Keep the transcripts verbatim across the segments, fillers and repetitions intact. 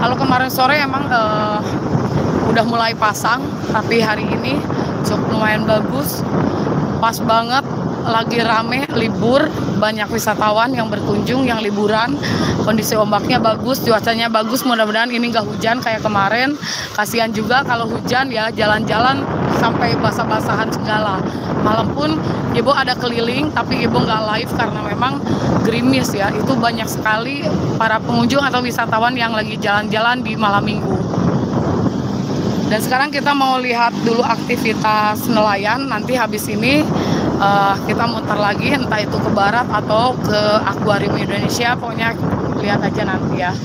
Kalau kemarin sore emang uh, udah mulai pasang, tapi hari ini cukup lumayan bagus, pas banget lagi rame libur, banyak wisatawan yang berkunjung, yang liburan. Kondisi ombaknya bagus, cuacanya bagus, mudah-mudahan ini nggak hujan kayak kemarin. Kasihan juga kalau hujan ya, jalan-jalan sampai basah-basahan segala. Malam pun Ibu ada keliling, tapi Ibu nggak live karena memang gerimis ya. Itu banyak sekali para pengunjung atau wisatawan yang lagi jalan-jalan di malam minggu. Dan sekarang kita mau lihat dulu aktivitas nelayan. Nanti habis ini uh, kita muter lagi, entah itu ke barat atau ke Akuarium Indonesia. Pokoknya lihat aja nanti ya.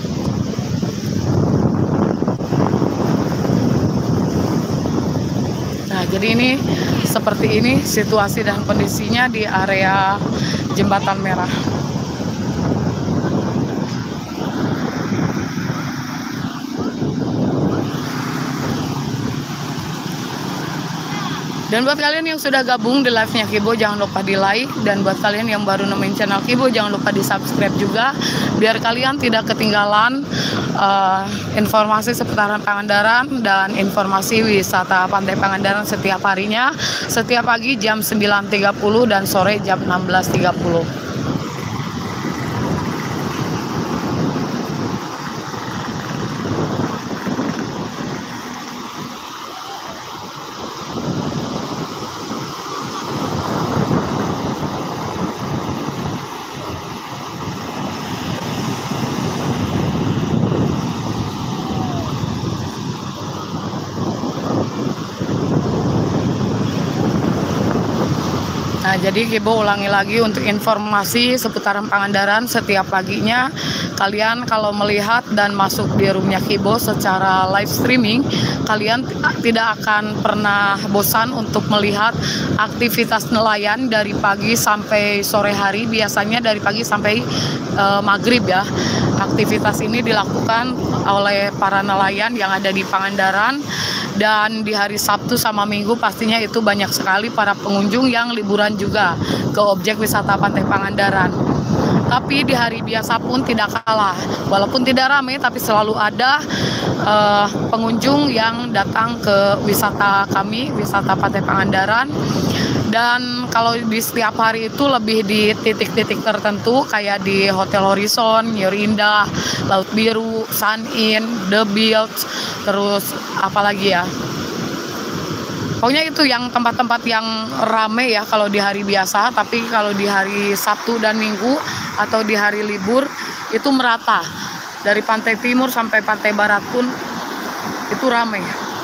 Nah, jadi ini seperti ini situasi dan kondisinya di area Jembatan Merah. Dan buat kalian yang sudah gabung di live-nya Kibo, jangan lupa di like. Dan buat kalian yang baru nemuin channel Kibo, jangan lupa di subscribe juga, biar kalian tidak ketinggalan uh, informasi seputaran Pangandaran dan informasi wisata Pantai Pangandaran setiap harinya, setiap pagi jam sembilan tiga puluh dan sore jam enam belas tiga puluh. Nah, jadi Kibo ulangi lagi untuk informasi seputaran Pangandaran setiap paginya. Kalian kalau melihat dan masuk di roomnya Kibo secara live streaming, kalian tidak akan pernah bosan untuk melihat aktivitas nelayan dari pagi sampai sore hari. Biasanya dari pagi sampai uh, maghrib ya. Aktivitas ini dilakukan oleh para nelayan yang ada di Pangandaran. Dan di hari Sabtu sama Minggu pastinya itu banyak sekali para pengunjung yang liburan juga ke objek wisata Pantai Pangandaran. Tapi di hari biasa pun tidak kalah, walaupun tidak ramai tapi selalu ada uh, pengunjung yang datang ke wisata kami, wisata Pantai Pangandaran. Dan kalau di setiap hari itu lebih di titik-titik tertentu kayak di Hotel Horizon, Yorinda, Laut Biru, Sun Inn, The Beach, terus apalagi ya. Pokoknya itu yang tempat-tempat yang rame ya kalau di hari biasa, tapi kalau di hari Sabtu dan Minggu atau di hari libur itu merata. Dari pantai timur sampai pantai barat pun itu rame.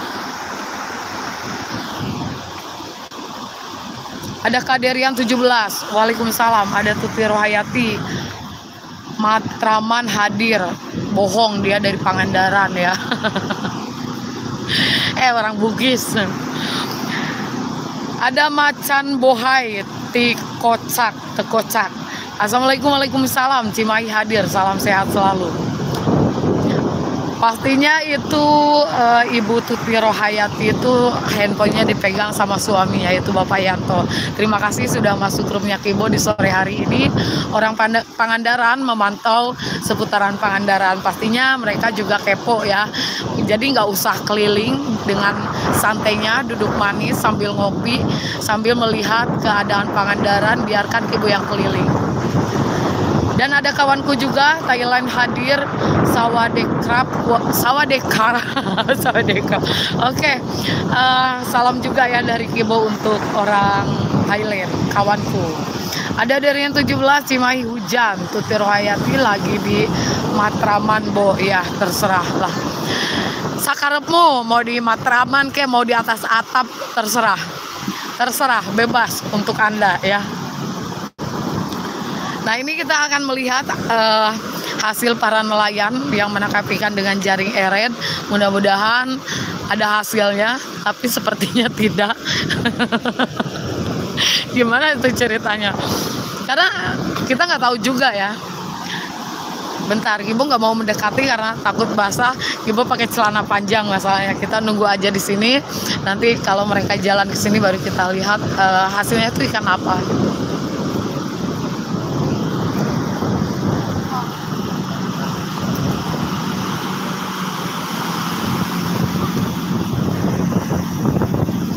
Ada Kaderian tujuh belas, Waalaikumsalam. Ada Tuti Rohayati, Matraman hadir. Bohong, dia dari Pangandaran ya. eh orang Bugis. Ada Macan Bohai, Ti Kocak, Tekocak. Assalamualaikum, Waalaikumsalam. Cimahi hadir, salam sehat selalu. Pastinya itu e, Ibu Tuti Rohayati itu handphonenya dipegang sama suaminya, yaitu Bapak Yanto. Terima kasih sudah masuk roomnya Kibo di sore hari ini. Orang Pangandaran memantau seputaran Pangandaran. Pastinya mereka juga kepo ya. Jadi nggak usah keliling, dengan santainya duduk manis sambil ngopi, sambil melihat keadaan Pangandaran, biarkan Kibo yang keliling. Dan ada kawanku juga Thailand hadir, Sawadekrap, Sawadekar, Sawadekar. Oke, uh, salam juga ya dari Kibo untuk orang Thailand, kawanku. Ada dari yang tujuh belas, Cimahi hujan, Tuti Rohayati lagi di Matraman, Bo, ya terserah lah. Sakarepmu mau di Matraman ke mau di atas atap, terserah, terserah, bebas untuk Anda ya. Nah, ini kita akan melihat uh, hasil para nelayan yang menangkap ikan dengan jaring eret. Mudah-mudahan ada hasilnya, tapi sepertinya tidak. Gimana itu ceritanya? Karena kita nggak tahu juga ya. Bentar, Ibu nggak mau mendekati karena takut basah. Ibu pakai celana panjang masalahnya. Kita nunggu aja di sini. Nanti kalau mereka jalan ke sini baru kita lihat uh, hasilnya itu ikan apa. Gitu.